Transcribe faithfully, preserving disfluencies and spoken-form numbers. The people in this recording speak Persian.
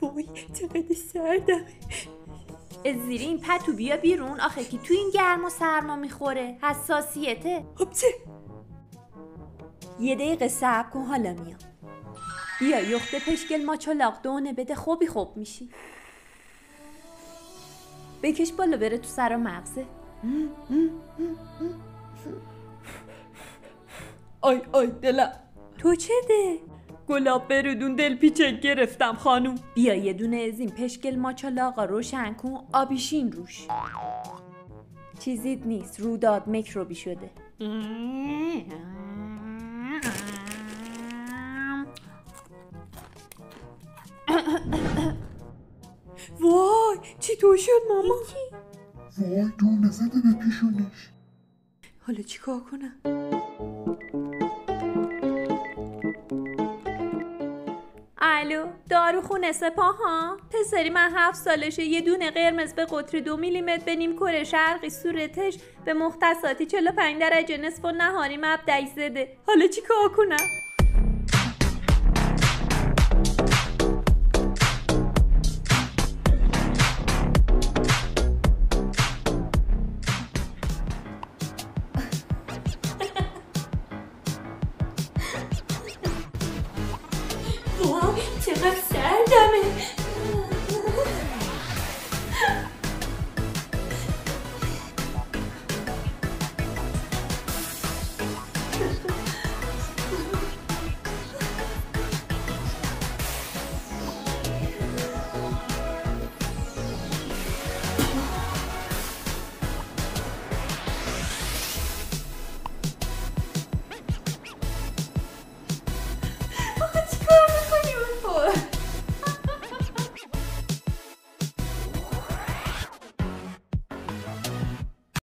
وای چقدر سردم. زیر این پتو بیا بیرون، آخه که تو این گرم و سرما میخوره، حساسیته. خب چه؟ یه دقیقه صبر کن، حالا میام. بیا یخت پشگل ماچالاق دونه بده، خوبی خوب میشی. بکش بالا بره تو سر و مغزه. آی آی دلم. تو چه ده؟ گلاب بردون دل پیچه گرفتم خانوم. بیا یه دونه از این پشگل ماچالاقا روشن کن، آبیشین روش. چیزیت نیست، روداد میکروبی شده. وای چی تو شد ماما؟ وای دور نزده به پیشونش. حالا چی کار کنم؟ الو، داروخونه سپاهان؟ پسری من هفت سالشه، یه دونه قرمز به قطر دو میلیمتر به نیم کره شرقی صورتش به مختصاتی چهل و پنج درجه نصف و نهاری مبدأ زده. حالا چی کار کنم؟